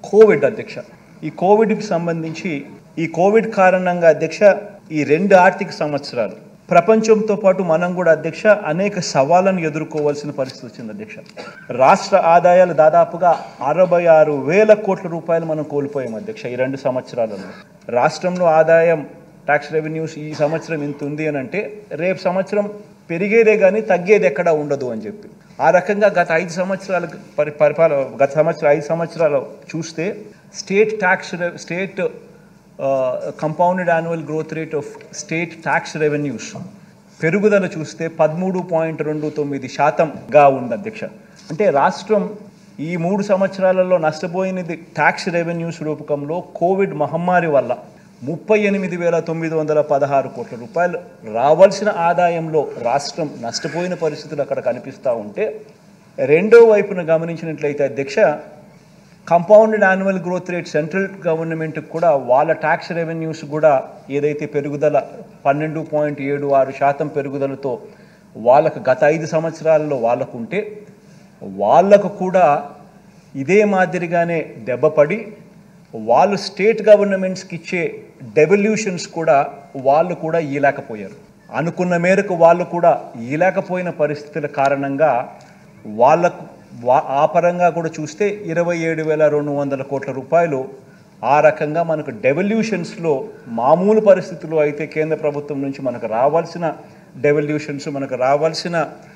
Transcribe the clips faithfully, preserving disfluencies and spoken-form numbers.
Covid అధ్యక్ష. ఈ కోవిడ్కి సంబంధించి ఈ కోవిడ్ కారణంగా అధ్యక్ష ఈ రెండు ఆర్థిక సంవత్సరాలు ప్రపంచంతో పాటు మనం కూడా అధ్యక్ష అనేక సవాళ్ళను ఎదుర్కోవాల్సిన పరిస్థితి వచ్చింది అధ్యక్ష. రాష్ట్ర ఆదాయాలు దాదాపుగా అరవై ఆరు వేల కోట్ల రూపాయలు మనం కోల్పోయాం అధ్యక్ష ఈ రెండు సంవత్సరాలలో. రాష్ట్రంలో ఆదాయం ట్యాక్స్ రెవెన్యూస్ ఈ సంవత్సరం ఇంత ఉంది అని అంటే రేపు సంవత్సరం పెరిగేదే కానీ తగ్గేది ఎక్కడా ఉండదు అని చెప్పి ఆ రకంగా గత ఐదు సంవత్సరాలు పరి పరిపాలన గత సంవత్సరం ఐదు సంవత్సరాలు చూస్తే state tax state compounded annual growth rate of state tax revenues పెరుగుదల చూస్తే పదమూడు పాయింట్ రెండు తొమ్మిది శాతంగా ఉంది అధ్యక్ష. అంటే రాష్ట్రం ఈ మూడు సంవత్సరాలలో నష్టపోయినది ట్యాక్స్ రెవెన్యూస్ రూపకంలో కోవిడ్ మహమ్మారి వల్ల ముప్పై ఎనిమిది వేల తొమ్మిది వందల పదహారు కోట్ల రూపాయలు రావాల్సిన ఆదాయంలో రాష్ట్రం నష్టపోయిన పరిస్థితులు అక్కడ కనిపిస్తూ ఉంటే, రెండో వైపున గమనించినట్లయితే అధ్యక్ష compounded annual growth rate central గవర్నమెంట్కి కూడా వాళ్ళ ట్యాక్స్ రెవెన్యూస్ కూడా ఏదైతే పెరుగుదల పన్నెండు పాయింట్ ఏడు ఆరు శాతం పెరుగుదలతో వాళ్ళకు గత ఐదు సంవత్సరాలలో వాళ్ళకు ఉంటే వాళ్ళకు కూడా ఇదే మాదిరిగానే దెబ్బపడి వాళ్ళు స్టేట్ గవర్నమెంట్స్కి ఇచ్చే డెవల్యూషన్స్ కూడా వాళ్ళు కూడా ఇయలేకపోయారు. అనుకున్న మేరకు వాళ్ళు కూడా ఇయలేకపోయిన పరిస్థితుల కారణంగా వాళ్ళకు ఆ పరంగా కూడా చూస్తే ఇరవై ఏడు వేల రెండు వందల కోట్ల రూపాయలు ఆ రకంగా మనకు డెవల్యూషన్స్లో మామూలు పరిస్థితుల్లో అయితే కేంద్ర ప్రభుత్వం నుంచి మనకు రావాల్సిన డెవల్యూషన్స్ మనకు రావాల్సిన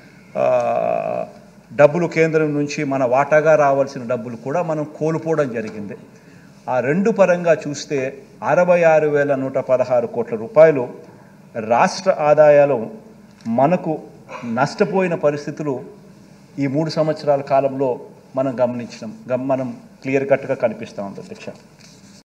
డబ్బులు కేంద్రం నుంచి మన వాటాగా రావాల్సిన డబ్బులు కూడా మనం కోల్పోవడం జరిగింది. ఆ రెండు పరంగా చూస్తే అరవై ఆరు వేల నూట పదహారు కోట్ల రూపాయలు రాష్ట్ర ఆదాయాలు మనకు నష్టపోయిన పరిస్థితులు ఈ మూడు సంవత్సరాల కాలంలో మనం గమనించడం మనం క్లియర్ కట్గా కనిపిస్తూ ఉంది అధ్యక్ష.